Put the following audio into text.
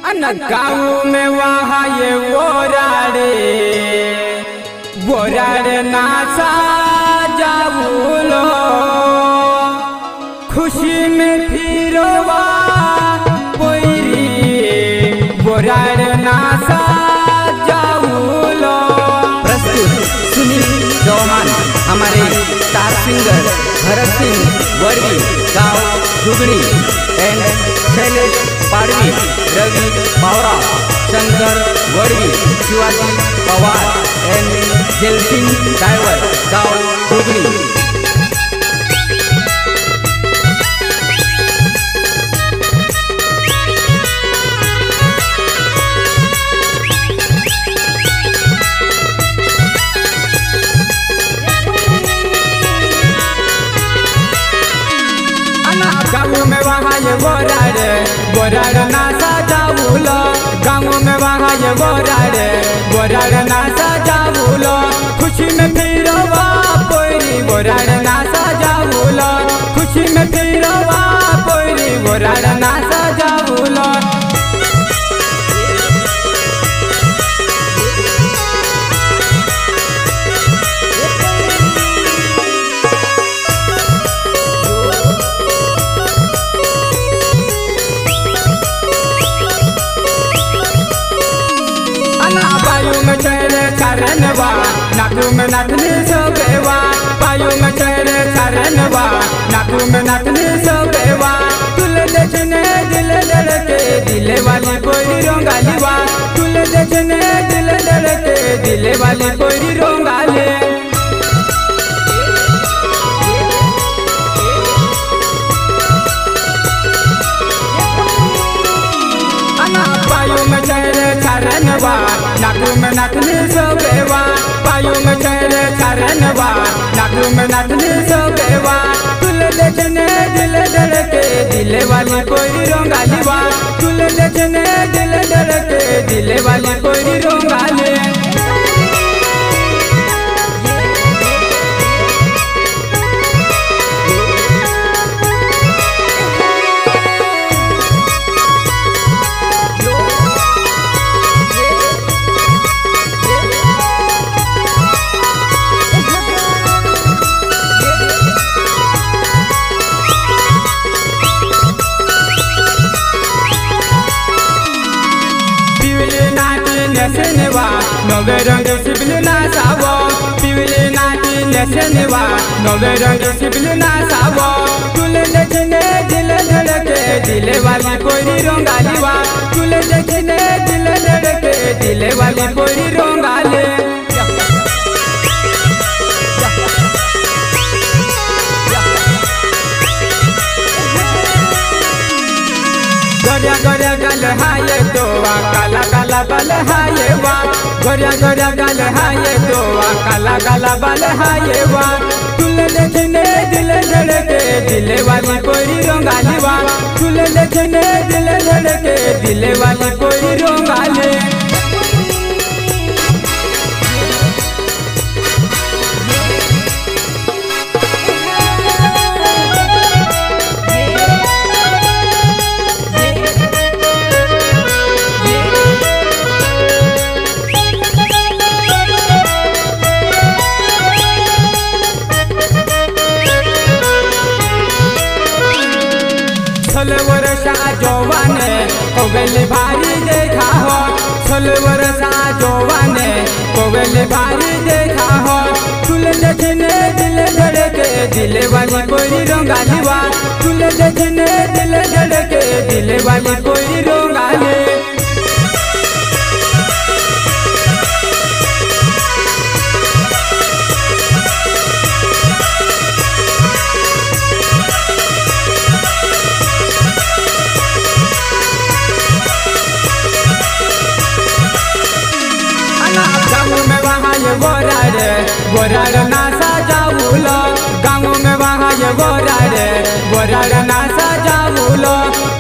गाँव में वहाँ ये बोराड़े नासा जाऊलो खुशी में फिरवा पोईरी बोराड़े नासा जाऊलो। प्रस्तुत सुनील चौहान, हमारे स्टार सिंगर भरत सिंह वर्गी, गाँव Dugni and Shailesh Padvi, Ravi Pawra, Shankar Vargi, Shivaji Pawar and Jel Singh driver, गाँव दुगनी। गाँव में वहाँ ये बोराड़े नासा जाऊलो, गाँव में वहाँ ये बोराड़े नासा जाऊलो खुशी में फिरवा पोईरी बोराड़े नासा जाऊलो खुशी में फिरवा पोईरी बोराड़े नासा जाऊलो। चरणवा नाकू में नथनी सोबेवा, पायू में चढ़े चरणवा नाकू में नथनी सोबेवा। तुल देखने दिल धड़के दिले वाली कोई रोंगालीवा, तुल देखने दिल धड़के दिले वाली कोई रोंगाली। पायू में चढ़े चरणवा नाकू में नथनी सोबेवा, पायू में चढ़े चरणवा नाकू में नथनी सोबेवा। तुल देखने दिल धड़के दिले वाली कोई रोंगालीवा, तुल देखने दिल धड़के दिले वाली कोई रोंगाली। नेसेनेवा नवे रंग सिबिल नासावो, पिवले नाटी नेसेनेवा नवे रंग सिबिल नासावो। तुल देखने दिल धड़के दिले वाली कोई रोंगालीवा, तुल देखने दिल धड़के दिले वाली कोई रोंगाली। गोरिया गोरिया गल हाये दोवा काला काला बल हाये वा, गोरिया गोरिया गल हाये दोवा काला काला बल हाये वा। तुल देखने दिल धड़के दिले वाली कोई रोंगालीवा, तुल देखने दिल धड़के दिले वाली कोई रोंगाली। सोलह वर्षा जवाने कोवेले भारी देखा हो, 16 वर्षा जवाने कोवेले भारी देखा हो। तुल देखने दिल धड़के दिले वाली कोई रोंगालीवा, तुल देखने दिल धड़के दिले वाली कोई रोंगाली। गाँव में वहाँ ये बोराड़े नासा जाऊलो, गाँव में वहाँ ये बोराड़े नासा जाऊलो